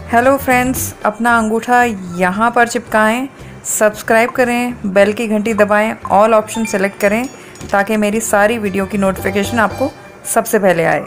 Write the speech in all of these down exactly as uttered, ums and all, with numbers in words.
Hello friends, अपना अंगूठा यहाँ पर चिपकाएं, सब्सक्राइब करें, बेल की घंटी दबाएं, ऑल ऑप्शन सेलेक्ट करें ताकि मेरी सारी वीडियो की नोटिफिकेशन आपको सबसे पहले आए।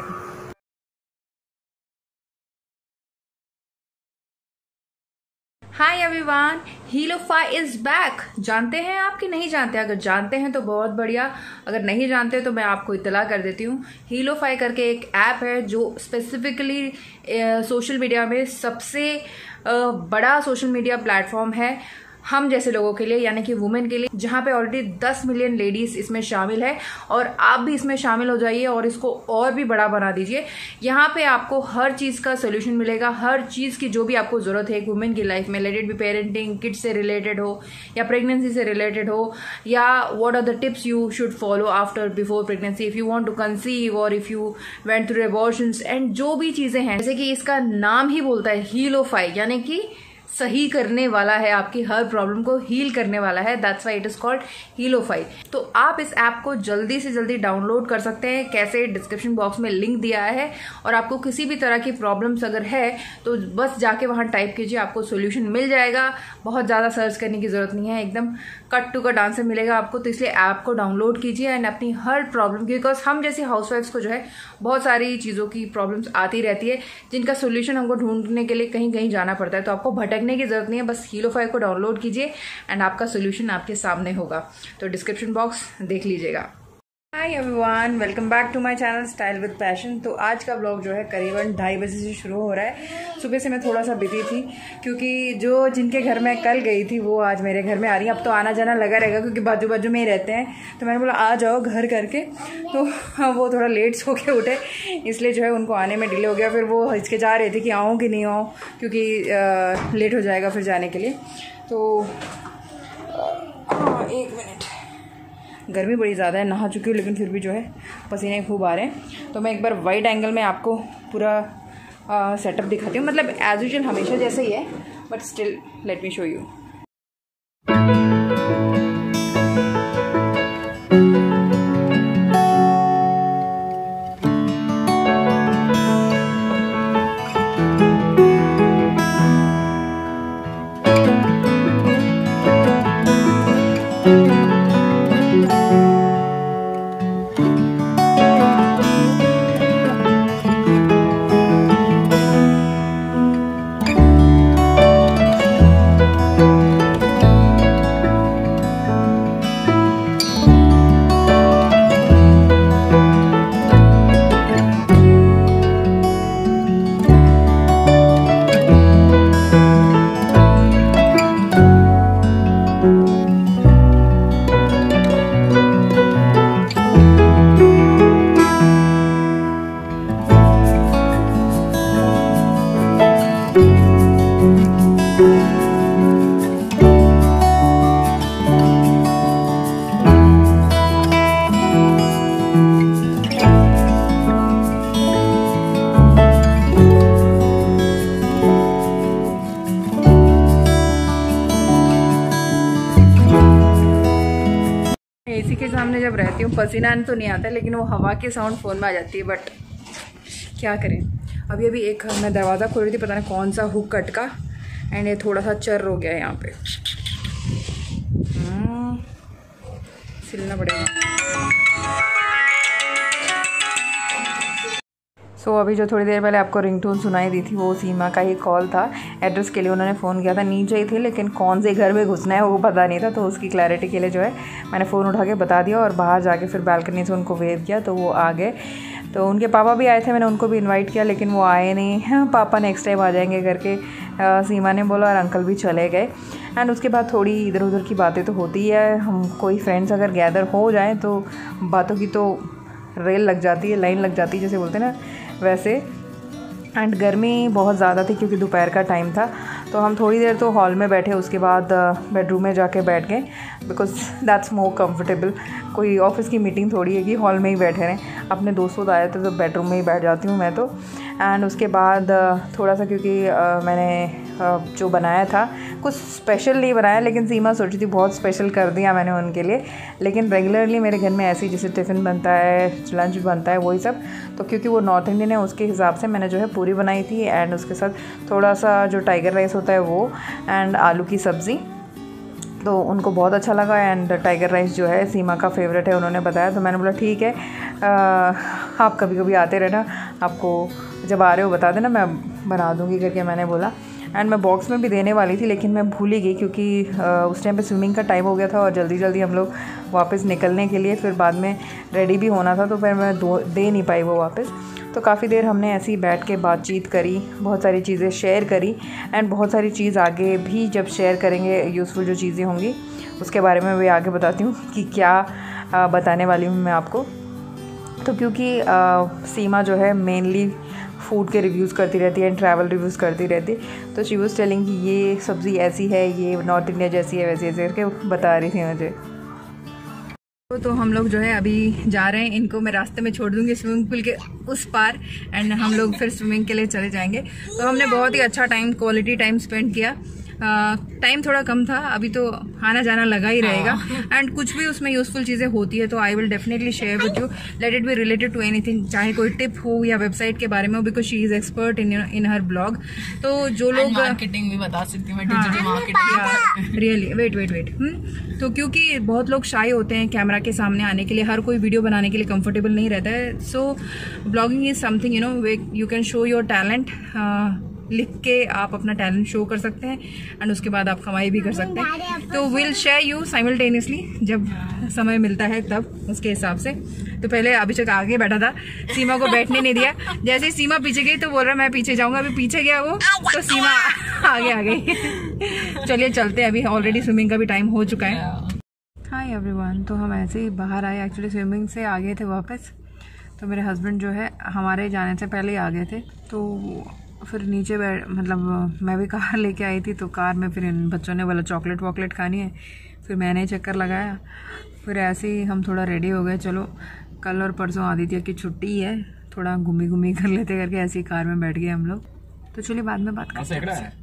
Hi everyone, Healofy is back. जानते हैं आप कि नहीं जानते? अगर जानते हैं तो बहुत बढ़िया, अगर नहीं जानते तो मैं आपको इत्तला कर देती हूँ। हीलोफाई करके एक ऐप है जो स्पेसिफिकली सोशल मीडिया में सबसे आ, बड़ा सोशल मीडिया प्लेटफॉर्म है हम जैसे लोगों के लिए, यानी कि वुमेन के लिए, जहाँ पे ऑलरेडी दस मिलियन लेडीज इसमें शामिल है। और आप भी इसमें शामिल हो जाइए और इसको और भी बड़ा बना दीजिए। यहाँ पे आपको हर चीज़ का सोल्यूशन मिलेगा, हर चीज़ की जो भी आपको ज़रूरत है एक वुमेन की लाइफ में, let it be parenting, kids से रिलेटेड हो या प्रेगनेंसी से रिलेटेड हो, या what are the tips you should follow after before pregnancy, if you want to conceive और if you went through abortions, and जो भी चीज़ें हैं। जैसे कि इसका नाम ही बोलता है हीलोफाई, यानी कि सही करने वाला है, आपकी हर प्रॉब्लम को हील करने वाला है। That's why it is called Healofy. तो आप इस ऐप को जल्दी से जल्दी डाउनलोड कर सकते हैं। कैसे? डिस्क्रिप्शन बॉक्स में लिंक दिया है। और आपको किसी भी तरह की प्रॉब्लम्स अगर है तो बस जाके वहां टाइप कीजिए, आपको सोल्यूशन मिल जाएगा। बहुत ज़्यादा सर्च करने की जरूरत नहीं है, एकदम कट टू कट आंसर मिलेगा आपको। तो इसलिए ऐप को डाउनलोड कीजिए एंड अपनी हर प्रॉब्लम की, बिकॉज हम जैसे हाउसवाइफ्स को जो है बहुत सारी चीज़ों की प्रॉब्लम्स आती रहती है जिनका सोल्यूशन हमको ढूंढने के लिए कहीं कहीं जाना पड़ता है। तो आपको भटकने की जरूरत नहीं है, बस हीलोफाई को डाउनलोड कीजिए एंड आपका सोल्यूशन आपके सामने होगा। तो डिस्क्रिप्शन बॉक्स देख लीजिएगा। Hi everyone, welcome back to my channel style with passion. तो आज का ब्लॉग जो है करीबन ढाई बजे से शुरू हो रहा है। सुबह से मैं थोड़ा सा बिजी थी क्योंकि जो जिनके घर मैं कल गई थी वो आज मेरे घर में आ रही है। अब तो आना जाना लगा रहेगा क्योंकि बाजू बाजू में ही रहते हैं। तो मैंने बोला आ जाओ घर करके, तो वो थोड़ा लेट सो के उठे, इसलिए जो है उनको आने में डिले हो गया। फिर वो हिचकिचा रहे थे कि आऊँ कि नहीं आऊँ, क्योंकि आ, लेट हो जाएगा फिर जाने के लिए। तो हाँ, एक मिनट, गर्मी बड़ी ज़्यादा है, नहा चुकी हूँ लेकिन फिर भी जो है पसीने खूब आ रहे हैं। तो मैं एक बार वाइड एंगल में आपको पूरा सेटअप दिखाती हूँ, मतलब एज यूजुअल हमेशा जैसे ही है, but still let me show you. AC के सामने जब रहती हूँ पसीना तो नहीं आता, लेकिन वो हवा के साउंड फ़ोन में आ जाती है। बट क्या करें, अभी अभी एक मैं दरवाज़ा खोल रही थी, पता नहीं कौन सा हुक कटका एंड ये थोड़ा सा चर हो गया यहाँ पे, सिलना पड़ेगा। सो so, अभी जो थोड़ी देर पहले आपको रिंगटोन सुनाई दी थी वो सीमा का ही कॉल था। एड्रेस के लिए उन्होंने फ़ोन किया था, नीचे ही थे लेकिन कौन से घर में घुसना है वो पता नहीं था। तो उसकी क्लैरिटी के लिए जो है मैंने फ़ोन उठा के बता दिया और बाहर जाके फिर बालकनी से उनको वेव किया तो वो आ गए। तो उनके पापा भी आए थे, मैंने उनको भी इन्वाइट किया लेकिन वो आए नहीं। हाँ, पापा नेक्स्ट टाइम आ जाएंगे करके आ, सीमा ने बोला और अंकल भी चले गए। एंड उसके बाद थोड़ी इधर उधर की बातें तो होती है। हम कोई फ्रेंड्स अगर गैदर हो जाएँ तो बातों की तो रेल लग जाती है, लाइन लग जाती है जैसे बोलते हैं ना, वैसे। एंड गर्मी बहुत ज़्यादा थी क्योंकि दोपहर का टाइम था। तो हम थोड़ी देर तो हॉल में बैठे, उसके बाद बेडरूम में जाके बैठ गए बिकॉज दैट्स मोर कंफर्टेबल। कोई ऑफिस की मीटिंग थोड़ी है कि हॉल में ही बैठे रहें। अपने दोस्तों आए थे तो बेडरूम में ही बैठ जाती हूँ मैं तो। एंड उसके बाद थोड़ा सा क्योंकि मैंने जो बनाया था कुछ स्पेशल नहीं बनाया, लेकिन सीमा सोची थी बहुत स्पेशल कर दिया मैंने उनके लिए। लेकिन रेगुलरली मेरे घर में ऐसे ही जैसे टिफ़िन बनता है, लंच बनता है, वही सब। तो क्योंकि वो नॉर्थ इंडियन है उसके हिसाब से मैंने जो है पूरी बनाई थी, एंड उसके साथ थोड़ा सा जो टाइगर राइस होता है वो, एंड आलू की सब्ज़ी। तो उनको बहुत अच्छा लगा, एंड टाइगर राइस जो है सीमा का फेवरेट है, उन्होंने बताया। तो मैंने बोला ठीक है, आ, आप कभी कभी आते रहना, आपको जब आ रहे हो बता देना, मैं बना दूँगी करके मैंने बोला। एंड मैं बॉक्स में भी देने वाली थी, लेकिन मैं भूल ही गई क्योंकि आ, उस टाइम पे स्विमिंग का टाइम हो गया था और जल्दी जल्दी हम लोग वापस निकलने के लिए, फिर बाद में रेडी भी होना था, तो फिर मैं दो दे नहीं पाई वो वापस। तो काफ़ी देर हमने ऐसे ही बैठ के बातचीत करी, बहुत सारी चीज़ें शेयर करी, एंड बहुत सारी चीज़ आगे भी जब शेयर करेंगे, यूज़फुल जो चीज़ें होंगी उसके बारे में भी आगे बताती हूँ कि क्या बताने वाली हूँ मैं आपको। तो क्योंकि आ, सीमा जो है मेनली फूड के रिव्यूज़ करती रहती है एंड ट्रैवल रिव्यूज़ करती रहती, तो शी वाज़ टेलिंग कि ये सब्ज़ी ऐसी है, ये नॉर्थ इंडिया जैसी है, वैसे ऐसे करके बता रही थी मुझे। तो हम लोग जो है अभी जा रहे हैं, इनको मैं रास्ते में छोड़ दूंगी स्विमिंग पूल के उस पार, एंड हम लोग फिर स्विमिंग के लिए चले जाएंगे। तो हमने बहुत ही अच्छा टाइम, क्वालिटी टाइम स्पेंड किया। टाइम uh, थोड़ा कम था, अभी तो आना जाना लगा ही रहेगा, एंड कुछ भी उसमें यूजफुल चीज़ें होती है तो I will definitely share with you, let it be related to anything, चाहे कोई टिप हो या वेबसाइट के बारे में हो, because she is expert in in her blog. तो जो लोग मार्केटिंग भी बता सकती हूँ, digital marketing, really wait wait wait तो क्योंकि बहुत लोग शाय होते हैं कैमरा के सामने आने के लिए, हर कोई वीडियो बनाने के लिए कंफर्टेबल नहीं रहता है। So blogging is something you know way you can show your talent, लिख के आप अपना टैलेंट शो कर सकते हैं, एंड उसके बाद आप कमाई भी कर सकते हैं। तो विल शेयर यू साइमल्टेनियसली जब समय मिलता है तब उसके हिसाब से। तो पहले अभिषेक आगे बैठा था, सीमा को बैठने नहीं दिया, जैसे ही सीमा पीछे गई तो बोल रहा मैं पीछे जाऊंगा, अभी पीछे गया वो तो सीमा आगे आ गई। चलिए चलते हैं, अभी ऑलरेडी स्विमिंग का भी टाइम हो चुका है। हाय एवरीवन, तो हम ऐसे ही बाहर आए, एक्चुअली स्विमिंग से आ गए थे वापस। तो मेरे हस्बैंड जो है हमारे जाने से पहले ही आ गए थे, तो फिर नीचे बैठ मतलब मैं भी कार लेके आई थी, तो कार में फिर इन बच्चों ने बोला चॉकलेट वॉकलेट खानी है, फिर मैंने चक्कर लगाया, फिर ऐसे ही हम थोड़ा रेडी हो गए, चलो कल और परसों आदित्य की छुट्टी है, थोड़ा घूमी घूमी कर लेते करके ऐसे ही कार में बैठ गए हम लोग। तो चलिए बाद में बात करते हैं।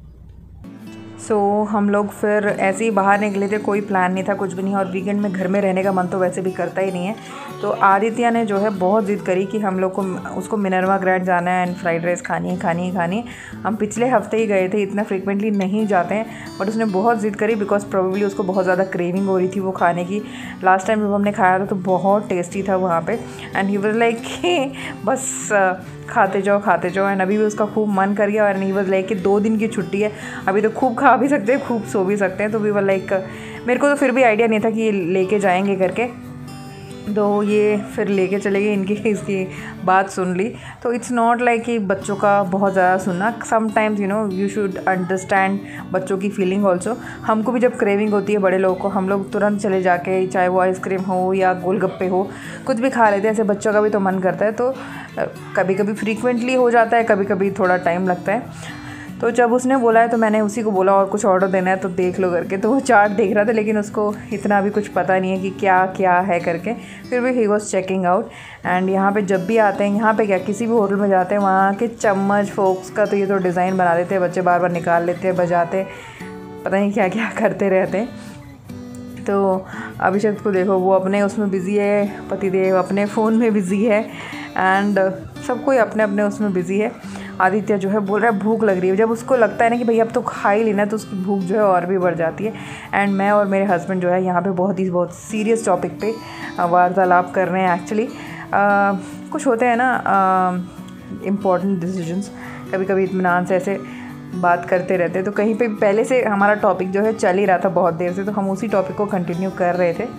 सो so, हम लोग फिर ऐसे ही बाहर निकले थे, कोई प्लान नहीं था, कुछ भी नहीं, और वीकेंड में घर में रहने का मन तो वैसे भी करता ही नहीं है। तो आदित्य ने जो है बहुत ज़िद करी कि हम लोग को उसको मिनर्वा ग्रैंड जाना है एंड फ्राइड राइस खानी है खानी है खानी है। हम पिछले हफ्ते ही गए थे, इतना फ्रिक्वेंटली नहीं जाते हैं, बट उसने बहुत ज़िद करी बिकॉज प्रोबेबली उसको बहुत ज़्यादा क्रेविंग हो रही थी वो खाने की। लास्ट टाइम जब हमने खाया था तो बहुत टेस्टी था वहाँ पे, एंड ही वाज लाइक बस खाते जाओ खाते जाओ, एंड अभी भी उसका खूब मन कर गया, और ही वाज लाइक कि दो दिन की छुट्टी है, अभी तो खूब खा भी सकते हैं खूब सो भी सकते हैं। तो वी वर लाइक, मेरे को तो फिर भी आइडिया नहीं था कि ये लेके जाएंगे करके, तो ये फिर लेके चले गए, इनकी इसकी बात सुन ली। तो इट्स नॉट लाइक कि बच्चों का बहुत ज़्यादा सुनना, sometimes you know you should understand बच्चों की फीलिंग ऑल्सो। हमको भी जब क्रेविंग होती है बड़े लोगों को, हम लोग तुरंत चले जाके, चाहे वो आइसक्रीम हो या गोलगप्पे हो, कुछ भी खा लेते हैं, ऐसे बच्चों का भी तो मन करता है। तो कभी कभी फ्रीक्वेंटली हो जाता है, कभी कभी थोड़ा टाइम लगता है। तो जब उसने बोला है तो मैंने उसी को बोला और कुछ ऑर्डर देना है तो देख लो करके, तो वो चार्ट देख रहा था, लेकिन उसको इतना भी कुछ पता नहीं है कि क्या क्या है करके, फिर भी he was checking out. And यहाँ पे जब भी आते हैं, यहाँ पे क्या किसी भी होटल में जाते हैं, वहाँ के चम्मच फोक्स का तो ये तो डिज़ाइन बना देते हैं बच्चे, बार बार निकाल लेते हैं, बजाते, पता नहीं क्या क्या करते रहते हैं। तो अभिषेक को देखो, वो अपने उसमें बिज़ी है, पतिदेव अपने फ़ोन में बिज़ी है, एंड सब कोई अपने अपने उसमें बिज़ी है। आदित्य जो है बोल रहा है भूख लग रही है, जब उसको लगता है ना कि भाई अब तो खा ही लेना, तो उसकी भूख जो है और भी बढ़ जाती है। एंड मैं और मेरे हस्बैंड जो है यहाँ पे बहुत ही बहुत सीरियस टॉपिक पे वार्तालाप कर रहे हैं। एक्चुअली कुछ होते हैं ना इम्पॉर्टेंट डिसीजंस, कभी कभी इत्मीनान से ऐसे बात करते रहते हैं। तो कहीं पे पहले से हमारा टॉपिक जो है चल ही रहा था बहुत देर से, तो हम उसी टॉपिक को कंटिन्यू कर रहे थे।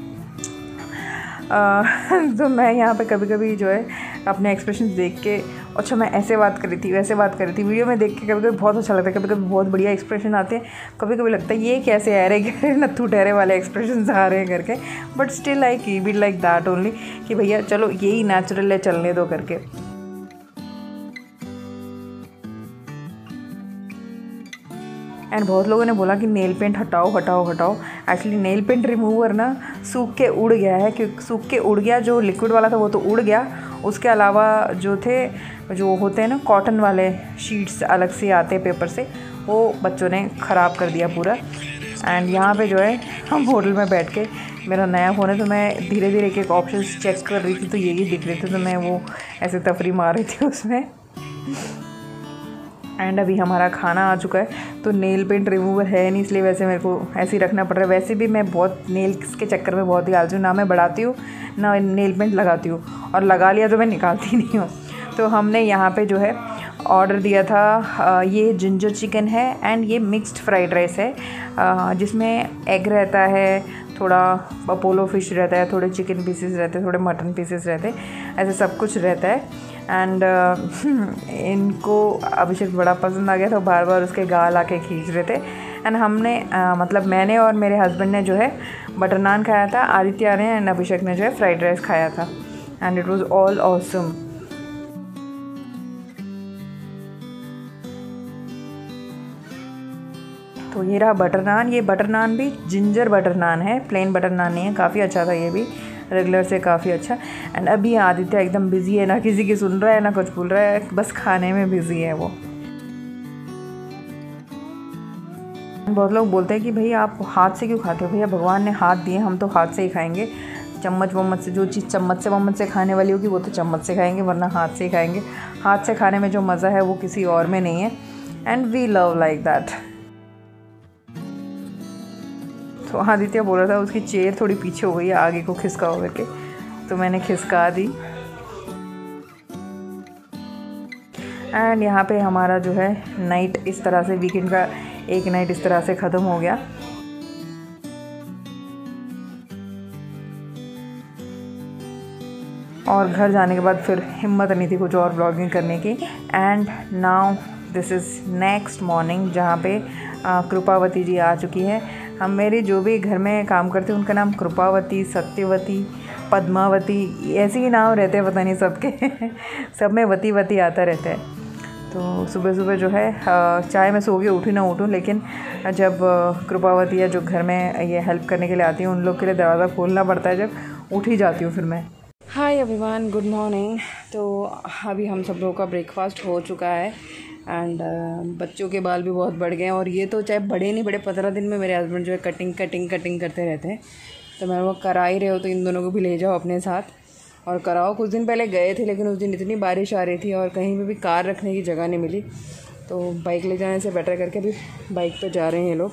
uh, तो मैं यहाँ पे कभी कभी जो है अपने एक्सप्रेशन देख के, अच्छा मैं ऐसे बात कर रही थी वैसे बात कर रही थी, वीडियो में देख के कभी कभी बहुत अच्छा लगता है, कभी कभी बहुत बढ़िया एक्सप्रेशन आते हैं, कभी कभी लगता है ये कैसे आ रहे हैं नत्थू ठहरे वाले एक्सप्रेशन आ रहे हैं करके, but still I keep it like that only कि भैया चलो यही नेचुरल है, चलने दो करके। एंड बहुत लोगों ने बोला कि नेल पेंट हटाओ हटाओ हटाओ। एक्चुअली नेल पेंट रिमूवर ना सूख के उड़ गया है, क्योंकि सूख के उड़ गया, जो लिक्विड वाला था वो तो उड़ गया, उसके अलावा जो थे जो होते हैं ना कॉटन वाले शीट्स अलग से आते हैं पेपर से, वो बच्चों ने ख़राब कर दिया पूरा। एंड यहाँ पे जो है हम होटल में बैठ के, मेरा नया फ़ोन है तो मैं धीरे धीरे एक एक ऑप्शन चेक कर रही थी, तो यही दिख रहे थे तो मैं वो ऐसे तफरी मार रही थी उसमें। एंड अभी हमारा खाना आ चुका है, तो नेल पेंट रिमूवर है नहीं, इसलिए वैसे मेरे को ऐसे ही रखना पड़ रहा है। वैसे भी मैं बहुत नेल्स के चक्कर में बहुत ही आलसी हूँ, ना मैं बढ़ाती हूँ ना नेल पेंट लगाती हूँ, और लगा लिया तो मैं निकालती नहीं हूँ। तो हमने यहाँ पे जो है ऑर्डर दिया था, ये जिंजर चिकन है एंड ये मिक्स्ड फ्राइड राइस है, जिसमें एग रहता है, थोड़ा अपोलो फ़िश रहता है, थोड़े चिकन पीसेस रहते हैं, थोड़े मटन पीसेस रहते हैं, ऐसे सब कुछ रहता है। एंड uh, इनको अभिषेक बड़ा पसंद आ गया, तो बार बार उसके गाल आके खींच रहे थे। एंड हमने uh, मतलब मैंने और मेरे हस्बैंड ने जो है बटर नान खाया था, आदित्य ने एंड अभिषेक ने जो है फ्राइड राइस खाया था, and it was all awesome. तो ये रहा बटर नान। ये बटर नान भी जिंजर बटर नान है, प्लेन बटर नान नहीं है। काफ़ी अच्छा था ये भी, रेगुलर से काफ़ी अच्छा। एंड अभी आदित्य एकदम बिजी है, ना किसी की सुन रहा है ना कुछ बोल रहा है, बस खाने में बिजी है वो। बहुत लोग बोलते हैं कि भाई आप हाथ से क्यों खाते हो? भैया भगवान ने हाथ दिए, हम तो हाथ से ही खाएंगे। चम्मच वम्मच से, जो चीज़ चम्मच से वम्मच से खाने वाली होगी वो तो चम्मच से खाएंगे, वरना हाथ से ही खाएंगे। हाथ से खाने में जो मज़ा है वो किसी और में नहीं है, and we love like that. तो आदित्य बोल रहा था उसकी चेयर थोड़ी पीछे हो गई है, आगे को खिसका हो करके, तो मैंने खिसका दी। एंड यहाँ पे हमारा जो है नाइट इस तरह से, वीकेंड का एक नाइट इस तरह से ख़त्म हो गया। और घर जाने के बाद फिर हिम्मत नहीं थी कुछ और ब्लॉगिंग करने की। And now this is next morning, जहाँ पे कृपावती जी आ चुकी है। हम मेरी जो भी घर में काम करते हैं उनका नाम कृपावती, सत्यवती, पद्मावती, ऐसे ही नाम रहते हैं पता नहीं सबके सब में वती वती आता रहता है। तो सुबह सुबह जो है चाहे मैं सो के उठी ना उठूँ, लेकिन जब कृपावती या जो घर में ये हेल्प करने के लिए आती है उन लोग के लिए दरवाज़ा खोलना पड़ता है, जब उठ ही जाती हूँ फिर मैं। Hi everyone, good morning. तो अभी हम सब लोगों का ब्रेकफास्ट हो चुका है, एंड uh, बच्चों के बाल भी बहुत बढ़ गए हैं, और ये तो चाहे बड़े नहीं बड़े, पंद्रह दिन में मेरे हस्बैंड जो है कटिंग कटिंग कटिंग करते रहते हैं। तो मैं वो करा ही रहे हो, तो इन दोनों को भी ले जाओ अपने साथ और कराओ। कुछ दिन पहले गए थे, लेकिन उस दिन इतनी बारिश आ रही थी और कहीं पे भी कार रखने की जगह नहीं मिली, तो बाइक ले जाने से बेटर करके अभी बाइक पर जा रहे हैं ये लोग।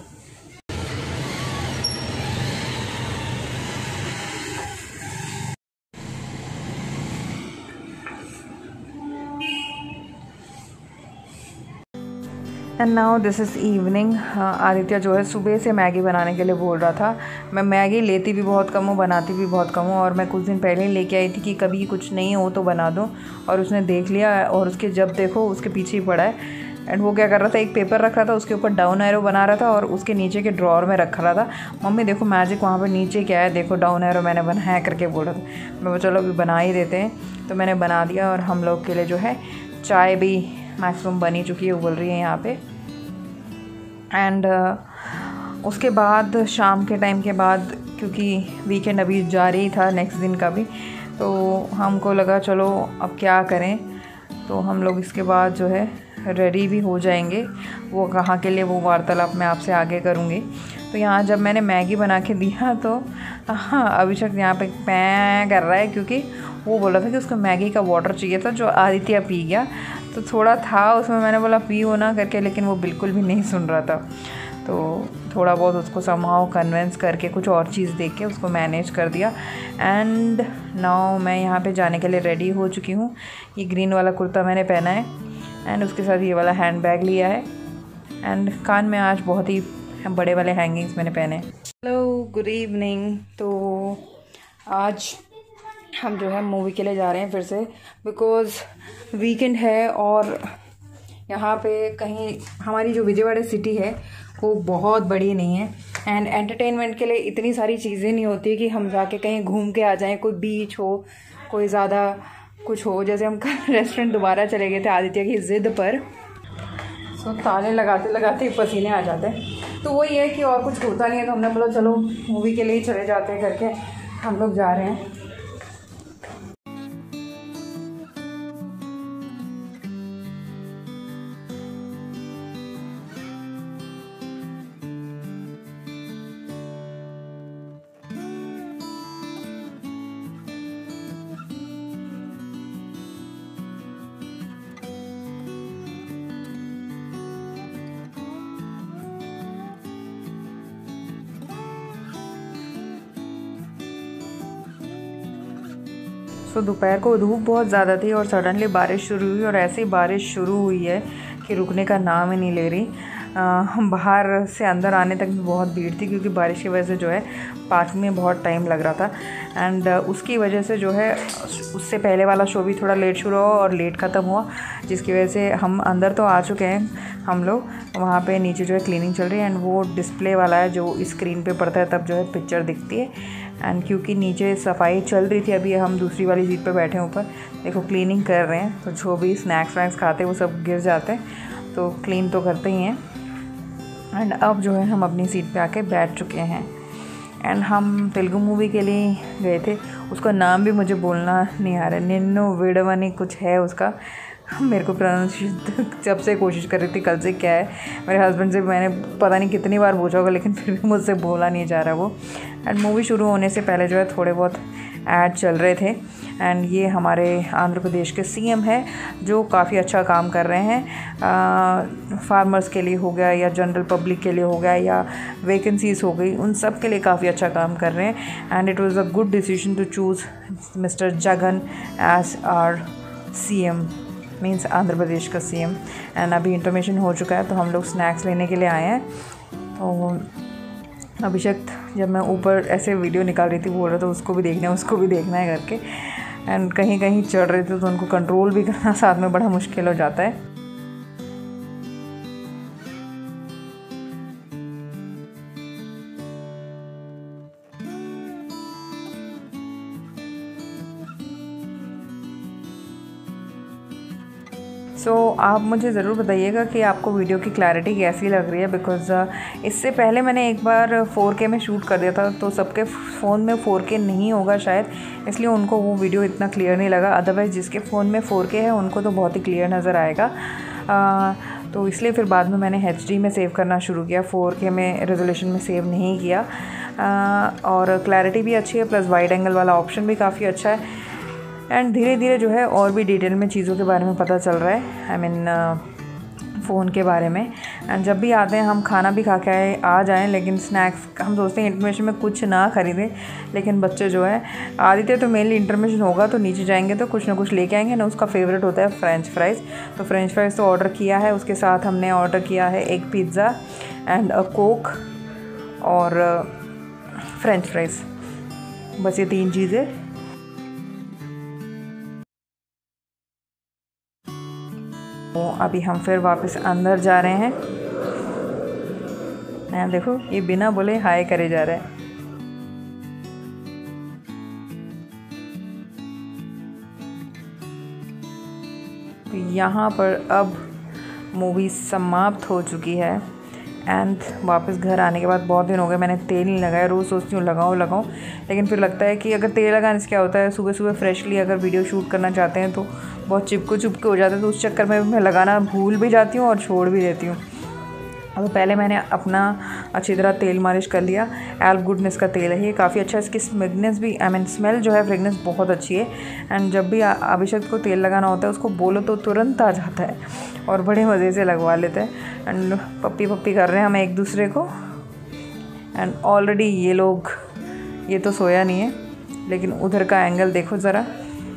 And now this is evening. Aditya जो है सुबह से मैगी बनाने के लिए बोल रहा था। मैं मैगी लेती भी बहुत कम हूँ, बनाती भी बहुत कम हूँ, और मैं कुछ दिन पहले ही लेके आई थी कि कभी कुछ नहीं हो तो बना दो, और उसने देख लिया और उसके जब देखो उसके पीछे ही पड़ा है। एंड वो क्या कर रहा था, एक पेपर रख रहा था, उसके ऊपर डाउन एरो बना रहा था और उसके नीचे के ड्रॉअर में रख रहा था। मम्मी देखो मैजिक वहाँ पर नीचे क्या है, देखो डाउन एरो मैंने बनाया करके बोल रहा था। मैं चलो अभी बना ही देते हैं, तो मैंने बना दिया। और हम लोग के लिए जो है चाय भी मैक्सिमम बनी चुकी है, वो बोल रही है यहाँ पे। एंड uh, उसके बाद शाम के टाइम के बाद, क्योंकि वीकेंड अभी जारी ही था नेक्स्ट दिन का भी, तो हमको लगा चलो अब क्या करें, तो हम लोग इसके बाद जो है रेडी भी हो जाएंगे। वो कहाँ के लिए वो वार्तालाप मैं आपसे आगे करूँगी। तो यहाँ जब मैंने मैगी बना के दिया तो हाँ अभिषेक यहाँ पे पैं कर रहा है, क्योंकि वो बोला था कि उसको मैगी का वाटर चाहिए था, जो आदित्य पी गया। तो थोड़ा था उसमें, मैंने बोला पियो ना करके, लेकिन वो बिल्कुल भी नहीं सुन रहा था। तो थोड़ा बहुत उसको समहाउ कन्विंस करके कुछ और चीज़ देख के उसको मैनेज कर दिया। एंड नाउ मैं यहाँ पे जाने के लिए रेडी हो चुकी हूँ। ये ग्रीन वाला कुर्ता मैंने पहना है, एंड उसके साथ ये वाला हैंड बैग लिया है, एंड कान में आज बहुत ही बड़े वाले हैंगिंग्स मैंने पहने। Hello good evening. तो आज हम जो है मूवी के लिए जा रहे हैं फिर से, बिकॉज़ वीकेंड है और यहाँ पे कहीं हमारी जो विजयवाड़ा सिटी है वो बहुत बड़ी नहीं है, एंड एंटरटेनमेंट के लिए इतनी सारी चीज़ें नहीं होती कि हम जाके कहीं घूम के आ जाएं। कोई बीच हो, कोई ज़्यादा कुछ हो। जैसे हम कल रेस्टोरेंट दोबारा चले गए थे आदित्य की ज़िद पर, तो ताले लगाते लगाते ही पसीने आ जाते हैं। तो वही है कि और कुछ होता नहीं है, तो हमने बोला चलो मूवी के लिए ही चले जाते हैं करके हम लोग जा रहे हैं। सो दोपहर को धूप बहुत ज़्यादा थी और सडनली बारिश शुरू हुई और ऐसी बारिश शुरू हुई है कि रुकने का नाम ही नहीं ले रही। बाहर से अंदर आने तक भी बहुत भीड़ थी क्योंकि बारिश की वजह से जो है पार्क में बहुत टाइम लग रहा था। एंड उसकी वजह से जो है उससे पहले वाला शो भी थोड़ा लेट शुरू हुआ और लेट ख़त्म हुआ, जिसकी वजह से हम अंदर तो आ चुके हैं हम लोग। वहाँ पे नीचे जो है क्लीनिंग चल रही है एंड वो डिस्प्ले वाला है जो स्क्रीन पे पड़ता है तब जो है पिक्चर दिखती है। एंड क्योंकि नीचे सफाई चल रही थी, अभी हम दूसरी वाली सीट पे बैठे हैं ऊपर, देखो क्लीनिंग कर रहे हैं। तो जो भी स्नैक्स वैक्स खाते हैं वो सब गिर जाते हैं, तो क्लीन तो करते ही हैं। एंड अब जो है हम अपनी सीट पे आके बैठ चुके हैं। एंड हम तेलुगु मूवी के लिए गए थे, उसका नाम भी मुझे बोलना नहीं आ रहा है, निन्नो विडवनी कुछ है उसका। मेरे को प्रोनाउंसिएशन जब से कोशिश कर रही थी कल से क्या है, मेरे हस्बैंड से मैंने पता नहीं कितनी बार पूछा होगा लेकिन फिर भी मुझसे बोला नहीं जा रहा वो। एंड मूवी शुरू होने से पहले जो है थोड़े बहुत ऐड चल रहे थे। एंड ये हमारे आंध्र प्रदेश के सीएम है जो काफ़ी अच्छा काम कर रहे हैं। फार्मर्स के लिए हो गया या जनरल पब्लिक के लिए हो गया या वैकेंसीज हो गई, उन सब के लिए काफ़ी अच्छा काम कर रहे हैं। And it was a good decision to choose mister Jagan as our CM, means Andhra Pradesh का सीएम। एंड अभी इंटरमेशन हो चुका है तो हम लोग स्नैक्स लेने के लिए आए हैं। तो अभिषेक जब मैं ऊपर ऐसे वीडियो निकाल रही थी बोल रहा था उसको भी देखना है उसको भी देखना है करके। एंड कहीं कहीं चढ़ रहे थे तो उनको कंट्रोल भी करना साथ में बड़ा मुश्किल हो जाता है। सो so, आप मुझे ज़रूर बताइएगा कि आपको वीडियो की क्लैरिटी कैसी लग रही है, बिकॉज़ इससे पहले मैंने एक बार फोर के में शूट कर दिया था तो सबके फ़ोन में फोर के नहीं होगा शायद, इसलिए उनको वो वीडियो इतना क्लियर नहीं लगा। अदरवाइज़ जिसके फ़ोन में फोर के है उनको तो बहुत ही क्लियर नज़र आएगा। आ, तो इसलिए फिर बाद में मैंने एच डी में सेव करना शुरू किया, फोर के में रेजोल्यूशन में सेव नहीं किया। आ, और क्लैरिटी भी अच्छी है, प्लस वाइड एंगल वाला ऑप्शन भी काफ़ी अच्छा है। एंड धीरे धीरे जो है और भी डिटेल में चीज़ों के बारे में पता चल रहा है, आई मीन फ़ोन के बारे में। एंड जब भी आते हैं हम खाना भी खा के आए आ जाएं, लेकिन स्नैक्स हम सोचते हैं इंटरमेशन में कुछ ना ख़रीदें, लेकिन बच्चे जो है आदित्य तो मेनली इंटरमेशन होगा तो नीचे जाएंगे तो कुछ ना कुछ लेके आएंगे ना। उसका फेवरेट होता है फ्रेंच फ्राइज़, तो फ्रेंच फ्राइज़ तो ऑर्डर किया है। उसके साथ हमने ऑर्डर किया है एक पिज़्ज़ा एंड अ कोक और फ्रेंच फ्राइज़, बस ये तीन चीज़ें। तो अभी हम फिर वापस अंदर जा रहे हैं। यहाँ देखो ये बिना बोले हाय करे जा रहा है। तो यहाँ पर अब मूवी समाप्त हो चुकी है। एंड वापस घर आने के बाद बहुत दिन हो गए मैंने तेल नहीं लगाया। रोज़ सोचती हूँ लगाऊँ लगाऊँ, लेकिन फिर लगता है कि अगर तेल लगाने से क्या होता है, सुबह सुबह फ्रेशली अगर वीडियो शूट करना चाहते हैं तो बहुत चिपको चिपके हो जाता है, तो उस चक्कर में मैं लगाना भूल भी जाती हूँ और छोड़ भी देती हूँ। अब पहले मैंने अपना अच्छी तरह तेल मालिश कर लिया। एल्फ गुडनेस का तेल है ये, काफ़ी अच्छा है। इसकी स्मेगनेस भी, आई मीन स्मेल जो है, फ्रेगनेंस बहुत अच्छी है। एंड जब भी अभिषेक को तेल लगाना होता है उसको बोलो तो तुरंत आ जाता है और बड़े मज़े से लगवा लेते हैं। एंड पप्पी पप्पी कर रहे हैं हम एक दूसरे को। एंड ऑलरेडी ये लोग, ये तो सोया नहीं है, लेकिन उधर का एंगल देखो ज़रा,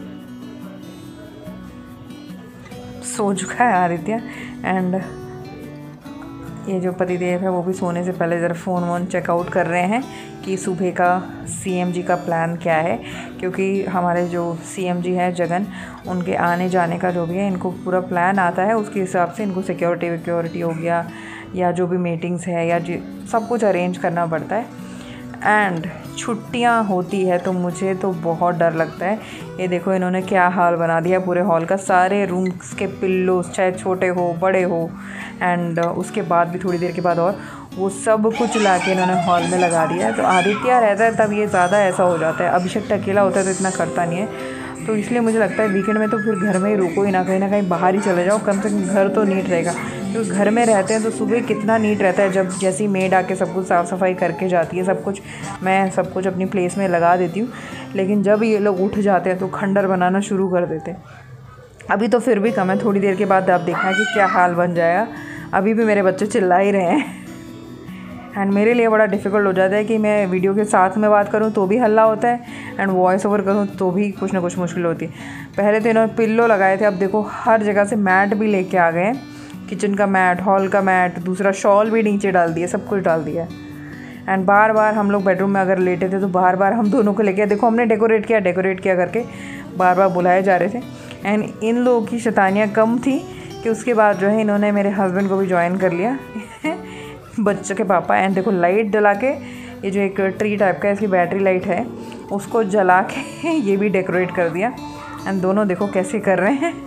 सो चुका है आदित्य। एंड ये जो पतिदेव है वो भी सोने से पहले ज़रा फ़ोन वोन चेकआउट कर रहे हैं कि सुबह का सीएमजी का प्लान क्या है, क्योंकि हमारे जो सीएमजी हैं जगन, उनके आने जाने का जो भी है इनको पूरा प्लान आता है, उसके हिसाब से इनको सिक्योरिटी विक्योरिटी हो गया या जो भी मीटिंग्स है या सब कुछ अरेंज करना पड़ता है। एंड छुट्टियां होती है तो मुझे तो बहुत डर लगता है। ये देखो इन्होंने क्या हाल बना दिया पूरे हॉल का, सारे रूम्स के पिल्लोस चाहे छोटे हो बड़े हो, एंड उसके बाद भी थोड़ी देर के बाद और वो सब कुछ ला के इन्होंने हॉल में लगा दिया है। तो आदित्य रहता है तब ये ज़्यादा ऐसा हो जाता है, अभिषेक अकेला होता है तो इतना करता नहीं है। तो इसलिए मुझे लगता है वीकेंड में तो फिर घर में ही रुको ही ना, कहीं ना कहीं बाहर ही चले जाओ, कम से कम घर तो नीट रहेगा। क्योंकि घर में रहते हैं तो सुबह कितना नीट रहता है, जब जैसी मेड आके सब कुछ साफ़ सफाई करके जाती है, सब कुछ मैं सब कुछ अपनी प्लेस में लगा देती हूँ। लेकिन जब ये लोग उठ जाते हैं तो खंडर बनाना शुरू कर देते हैं। अभी तो फिर भी कम है, थोड़ी देर के बाद आप देखना कि क्या हाल बन जाएगा। अभी भी मेरे बच्चे चिल्ला ही रहे हैं। एंड मेरे लिए बड़ा डिफ़िकल्ट हो जाता है कि मैं वीडियो के साथ में बात करूं तो भी हल्ला होता है एंड वॉइस ओवर करूं तो भी कुछ ना कुछ मुश्किल होती है। पहले तो इन्होंने पिल्लो लगाए थे, अब देखो हर जगह से मैट भी लेके आ गए हैं, किचन का मैट, हॉल का मैट, दूसरा शॉल भी नीचे डाल दिया, सब कुछ डाल दिया। एंड बार बार हम लोग बेडरूम में अगर लेटे थे तो बार बार हम दोनों को लेके, देखो हमने डेकोरेट किया डेकोरेट किया करके बार बार बुलाए जा रहे थे। एंड इन लोगों की शैतानियाँ कम थी कि उसके बाद जो है इन्होंने मेरे हस्बैंड को भी ज्वाइन कर लिया बच्चों के पापा। एंड देखो लाइट जला के, ये जो एक ट्री टाइप का इसकी बैटरी लाइट है उसको जला के ये भी डेकोरेट कर दिया। एंड दोनों देखो कैसे कर रहे हैं।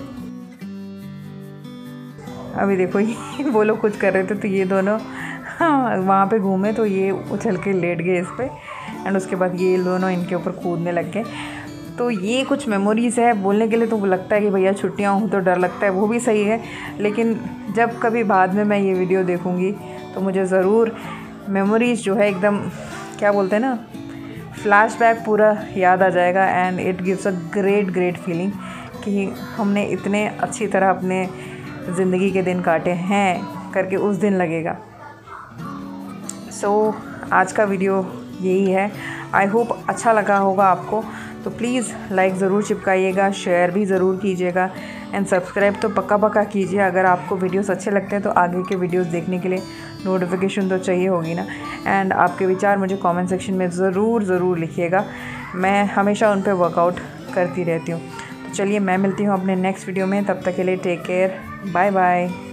अभी देखो ये वो लोग कुछ कर रहे थे तो ये दोनों हाँ वहाँ पे घूमे तो ये उछल के लेट गए इस पर। एंड उसके बाद ये दोनों इनके ऊपर कूदने लग गए। तो ये कुछ मेमोरीज़ है। बोलने के लिए तो लगता है कि भैया छुट्टियाँ हों तो डर लगता है, वो भी सही है, लेकिन जब कभी बाद में मैं ये वीडियो देखूँगी तो मुझे ज़रूर मेमोरीज़ जो है एकदम क्या बोलते हैं ना, फ्लैशबैक पूरा याद आ जाएगा। And it gives a great great feeling कि हमने इतने अच्छी तरह अपने ज़िंदगी के दिन काटे हैं करके उस दिन लगेगा। सो so, आज का वीडियो यही है। आई होप अच्छा लगा होगा आपको, तो प्लीज़ लाइक ज़रूर चिपकाइएगा, शेयर भी ज़रूर कीजिएगा एंड सब्सक्राइब तो पक्का पक्का कीजिए। अगर आपको वीडियोस अच्छे लगते हैं तो आगे के वीडियोस देखने के लिए नोटिफिकेशन तो चाहिए होगी ना। एंड आपके विचार मुझे कमेंट सेक्शन में ज़रूर ज़रूर लिखिएगा, मैं हमेशा उन पर वर्कआउट करती रहती हूँ। तो चलिए मैं मिलती हूँ अपने नेक्स्ट वीडियो में, तब तक के लिए टेक केयर, बाय बाय।